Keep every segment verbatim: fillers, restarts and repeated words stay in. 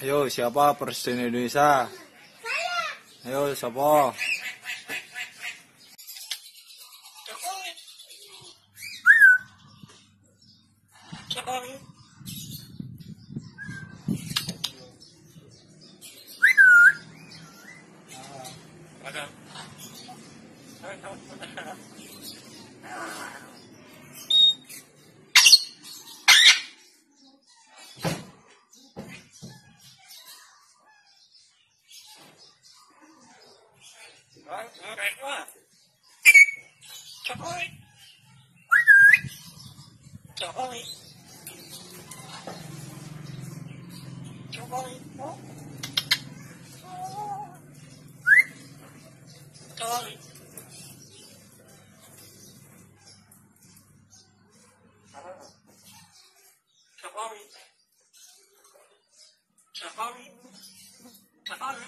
Ayo, siapa Presiden Indonesia? Ayo, siapa? Jokowi. Jokowi. Ada. Jokowi. Jokowi. Jokowi. Jokowi. Jokowi. Jokowi. Jokowi.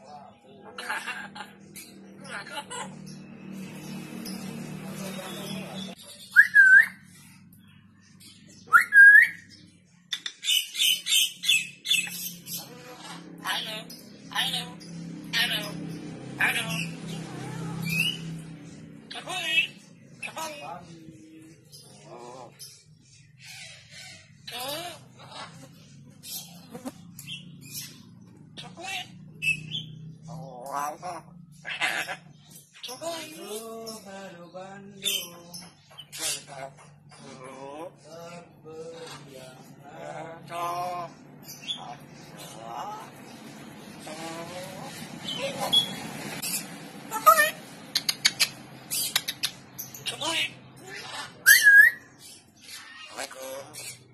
Halo, halo, halo, halo. Jokowi, Jokowi. Oh. Jokowi. Oh, wow. Jokowi. Halo Bandung, Oh. terperiah. Jokowi. Jokowi. Assalamualaikum.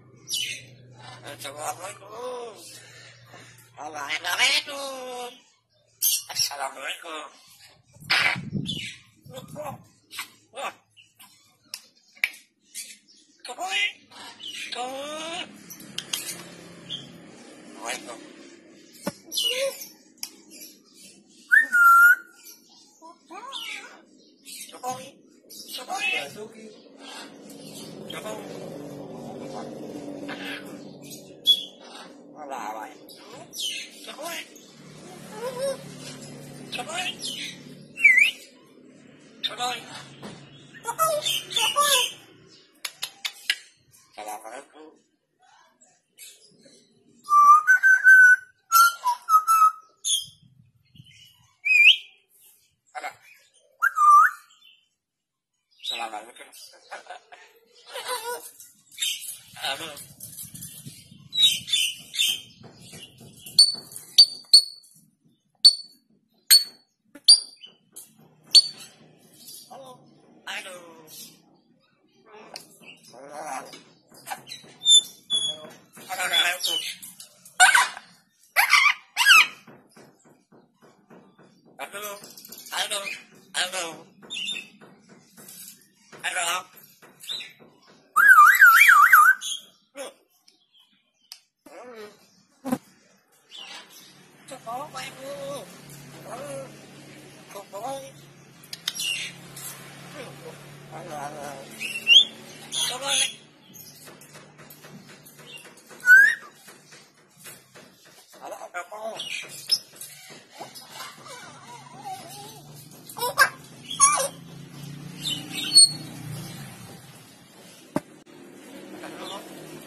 Assalamualaikum. Assalamualaikum. Assalamualaikum. Wah. Jokowi. Jokowi. Assalamualaikum. Jokowi. Jokowi. Basuki. Jokowi. Jokowi. Jokowi. Jokowi. Jokowi. Assalamualaikum. Ada. Assalamualaikum. Halo. Halo. Halo. Assalamualaikum. Halo. Halo. Halo. Halo. Jokowi. Jokowi. Halo, halo. Jokowi. Halo, Jokowi. Halo.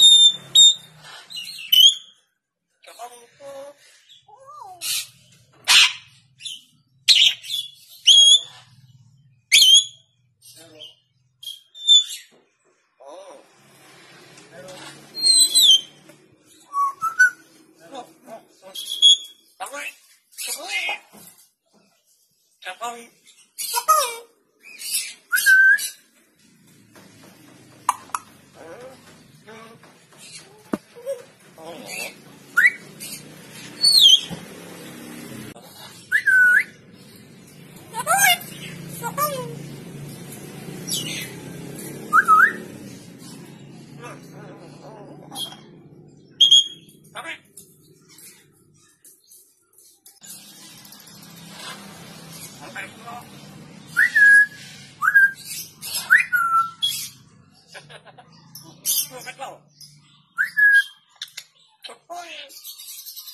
Jokowi. Oh. Jokowi. Jokowi. Jokowi.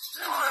Oh.